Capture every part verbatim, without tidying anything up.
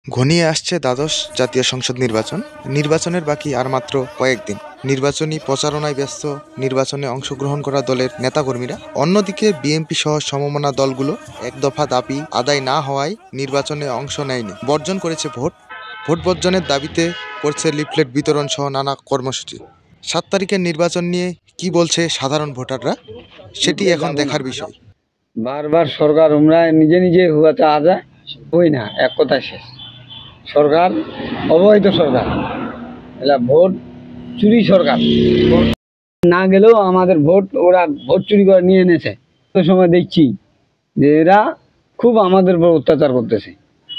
ঘনিয়ে আসছে দ্বাদশ জাতীয় সংসদ নির্বাচন। নির্বাচনের বাকি আর মাত্র কয়েকদিন। নির্বাচনী প্রচারণায় ব্যস্ত নির্বাচনে অংশগ্রহণ করা দলের নেতাকর্মীরা। অন্যদিকে বিএনপি সহ সমমনা দলগুলো এক দফা দাবি আদায় না হওয়ায় নির্বাচনে অংশ নেয়নি, বর্জন করেছে ভোট। ভোট বর্জনের দাবিতে করছে লিফলেট বিতরণ সহ নানা কর্মসূচি। সাত তারিখের নির্বাচন নিয়ে কি বলছে সাধারণ ভোটাররা, সেটি এখন দেখার বিষয়। বারবার সরকার আমরা নিজে নিজে হুয়া চাওয়া যায় হই না, এক কথা শেষ। সরকার অবৈধ সরকার, এটা ভোট চুরি সরকার। না গেলেও আমাদের ভোট ওরা ভোট চুরি করে নিয়ে এনেছে। তো সময় দেখছি যে এরা খুব আমাদের উপর অত্যাচার করতেছে।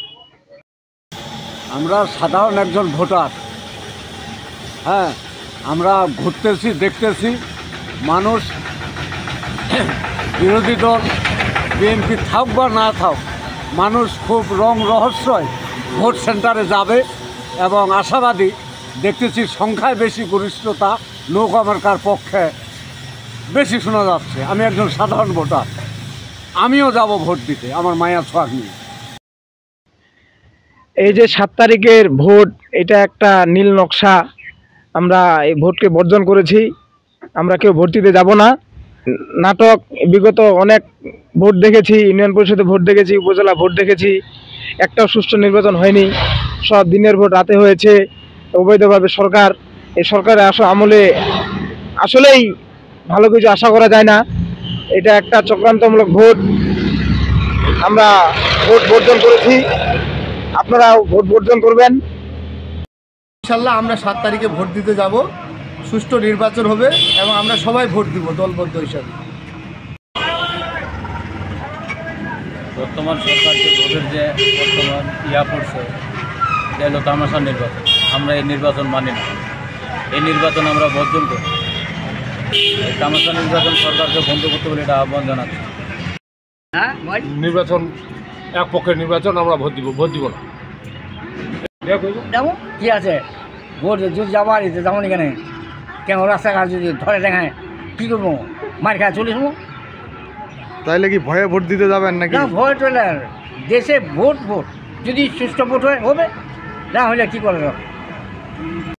আমরা সাধারণ একজন ভোটার, হ্যাঁ, আমরা ঘুরতেছি, দেখতেছি মানুষ বিরোধী দল বিএনপি থাক বা না থাক, মানুষ খুব রং রহস্যই ভোট সেন্টারে যাবে এবং আশাবাদী। দেখতেছি সংখ্যায় বেশি গরিষ্ঠতা নৌকা মার্কার পক্ষে বেশি শোনা যাচ্ছে। আমি একজন সাধারণ ভোটার, আমিও যাব ভোট দিতে আমার মায়া ছোঁয়াক নিয়ে। এই যে সাত তারিখের ভোট, এটা একটা নীল নকশা। আমরা এই ভোটকে বর্জন করেছি, আমরা কেউ ভোট দিতে যাব না। নাটক, বিগত অনেক ভোট দেখেছি, ইউনিয়ন পরিষদে ভোট দেখেছি, উপজেলা ভোট দেখেছি, একটাও সুষ্ঠু নির্বাচন হয়নি। সব দিনের ভোট রাতে হয়েছে অবৈধভাবে। সরকার এই সরকারের আস আমলে আসলেই ভালো কিছু আশা করা যায় না। এটা একটা চক্রান্তমূলক ভোট। আমরা ভোট বর্জন করেছি, আপনারাও ভোট বর্জন করবেন। ইনশাল্লাহ আমরা সাত তারিখে ভোট দিতে যাব। সুষ্ঠু নির্বাচন হবে এবং আমরা সবাই ভোট দিব দলবদ্ধ হিসাবে। বর্তমান সরকার যে ভোটের যে বর্তমান ইয়া করছে, এটা হলো তামাশা নির্বাচন। আমরা এই নির্বাচন মানি না, এই নির্বাচন আমরা বর্জন করি। এই তামাশা নির্বাচন সরকারকে বন্ধ করতে বলে এটা আহ্বান জানাচ্ছি। নির্বাচন এক পক্ষের নির্বাচন, আমরা ভোট দিব ভোট দিব না। যেমন কি আছে ভোট যদি যাবার যেমন এখানে কেন রাস্তাঘাট যদি ধরে দেখায় কী করবো, মার খায় চলে যাবো। তাইলে কি ভয়ে ভোট দিতে যাবেন নাকি? না, ভোট হলে দেশে ভোট ভোট যদি সুষ্ঠু ভোট হয় হবে, না হলে কী করে